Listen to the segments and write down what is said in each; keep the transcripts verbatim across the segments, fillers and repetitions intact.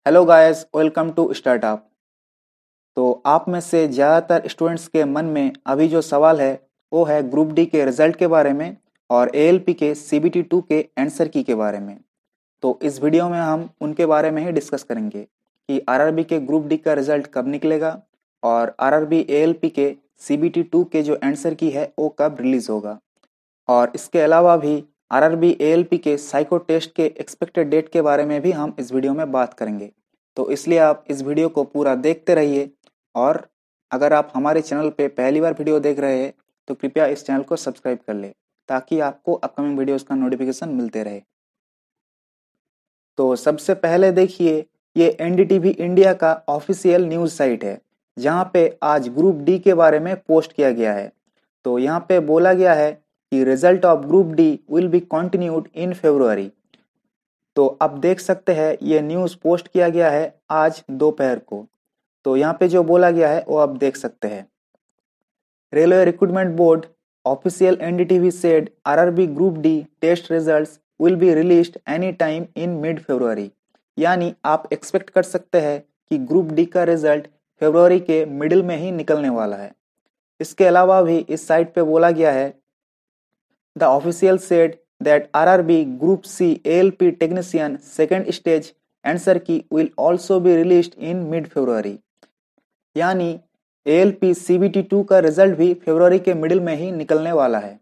Hello guys, welcome to startup. तो आप में से ज़्यादातर स्टूडेंट्स के मन में अभी जो सवाल है वो है ग्रुप डी के रिजल्ट के बारे में और ए एल पी के सी बी टी टू के आंसर की के बारे में। तो इस वीडियो में हम उनके बारे में ही डिस्कस करेंगे कि आर आर बी के ग्रुप डी का रिजल्ट कब निकलेगा और R R B A L P के सी बी टी टू के जो आंसर की है वो कब रिलीज़ होगा। और इसके अलावा भी R R B A L P के साइको टेस्ट के एक्सपेक्टेड डेट के बारे में भी हम इस वीडियो में बात करेंगे। तो इसलिए आप इस वीडियो को पूरा देखते रहिए और अगर आप हमारे चैनल पे पहली बार वीडियो देख रहे हैं तो कृपया इस चैनल को सब्सक्राइब कर ले ताकि आपको अपकमिंग वीडियोस का नोटिफिकेशन मिलते रहे। तो सबसे पहले देखिए, ये N D T V India का ऑफिशियल न्यूज़ साइट है जहाँ पे आज ग्रुप डी के बारे में पोस्ट किया गया है। तो यहाँ पे बोला गया है कि result of group D will be continued in February. तो आप देख सकते हैं ये न्यूज़ पोस्ट किया गया है आज दोपहर को। तो यहाँ पे जो बोला गया है वो आप देख सकते हैं। Railway recruitment board official N D T V said R R B group D test results will be released any time in mid February. यानी आप एक्सपेक्ट कर सकते हैं कि ग्रुप डी का रिजल्ट फरवरी के मिडिल में ही निकलने वाला है। इसके अलावा भी इस साइट पे बोला गया है the official said that R R B Group C A L P technician second stage answer key will also be released in mid February। यानी A L P C B T two का result भी फरवरी के middle में ही निकलने वाला है।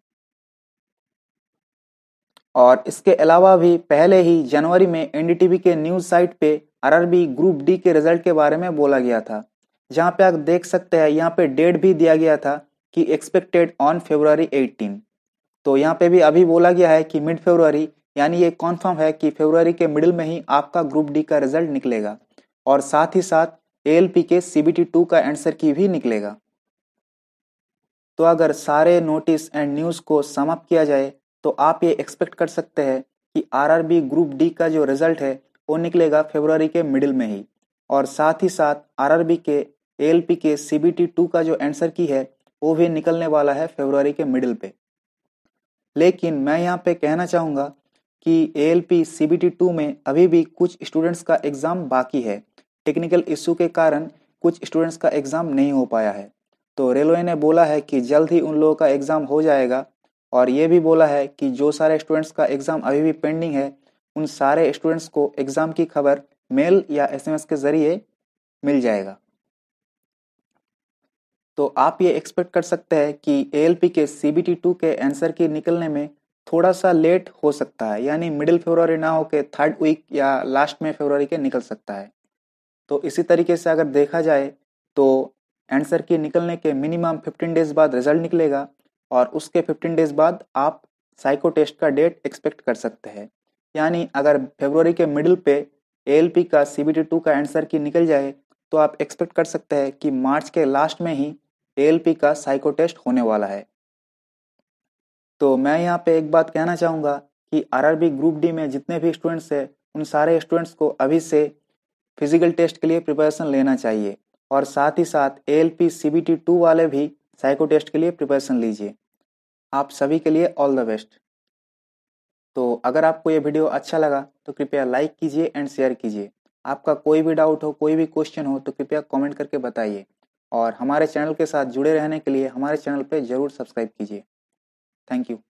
और इसके अलावा भी पहले ही जनवरी में एन डी टी वी के न्यूज़ साइट पे R R B group D के रिजल्ट के बारे में बोला गया था, जहां पे आप देख सकते हैं यहाँ पे डेट भी दिया गया था कि एक्सपेक्टेड ऑन फरवरी एटीन। तो यहाँ पे भी अभी बोला गया है कि मिड फरवरी, यानी ये कॉन्फर्म है कि फरवरी के मिडिल में ही आपका ग्रुप डी का रिजल्ट निकलेगा और साथ ही साथ ए एल पी के सी बी टी टू का आंसर की भी निकलेगा। तो अगर सारे नोटिस एंड न्यूज़ को सम अप किया जाए तो आप ये एक्सपेक्ट कर सकते हैं कि R R B group D का जो रिजल्ट है वो निकलेगा फरवरी के मिडिल में ही और साथ ही साथ आर आर बी के ए एल पी के सी बी टी टू का जो आंसर की है वो भी निकलने वाला है फरवरी के मिडिल पे। लेकिन मैं यहाँ पे कहना चाहूँगा कि A L P C B T two में अभी भी कुछ स्टूडेंट्स का एग्ज़ाम बाकी है। टेक्निकल इशू के कारण कुछ स्टूडेंट्स का एग्ज़ाम नहीं हो पाया है। तो रेलवे ने बोला है कि जल्द ही उन लोगों का एग्ज़ाम हो जाएगा और ये भी बोला है कि जो सारे स्टूडेंट्स का एग्ज़ाम अभी भी पेंडिंग है उन सारे स्टूडेंट्स को एग्ज़ाम की खबर मेल या एस एम एस के ज़रिए मिल जाएगा। तो आप ये एक्सपेक्ट कर सकते हैं कि ए एल पी के सी बी टी टू के आंसर की निकलने में थोड़ा सा लेट हो सकता है, यानी मिडिल फरवरी ना हो के थर्ड वीक या लास्ट में फरवरी के निकल सकता है। तो इसी तरीके से अगर देखा जाए तो आंसर की निकलने के मिनिमम फिफ्टीन डेज बाद रिजल्ट निकलेगा और उसके फिफ्टीन डेज बाद आप साइको टेस्ट का डेट एक्सपेक्ट कर सकते हैं। यानी अगर फरवरी के मिडिल पे ए एल पी का सी बी टी टू का आंसर की निकल जाए तो आप एक्सपेक्ट कर सकते हैं कि मार्च के लास्ट में ही ए एल पी का साइको टेस्ट होने वाला है। तो मैं यहाँ पे एक बात कहना चाहूँगा कि R R B group D में जितने भी स्टूडेंट्स हैं उन सारे स्टूडेंट्स को अभी से फिजिकल टेस्ट के लिए प्रिपरेशन लेना चाहिए और साथ ही साथ A L P C B T two वाले भी साइको टेस्ट के लिए प्रिपरेशन लीजिए। आप सभी के लिए ऑल द बेस्ट। तो अगर आपको ये वीडियो अच्छा लगा तो कृपया लाइक कीजिए एंड शेयर कीजिए। आपका कोई भी डाउट हो, कोई भी क्वेश्चन हो तो कृपया कमेंट करके बताइए और हमारे चैनल के साथ जुड़े रहने के लिए हमारे चैनल पर ज़रूर सब्सक्राइब कीजिए। Thank you.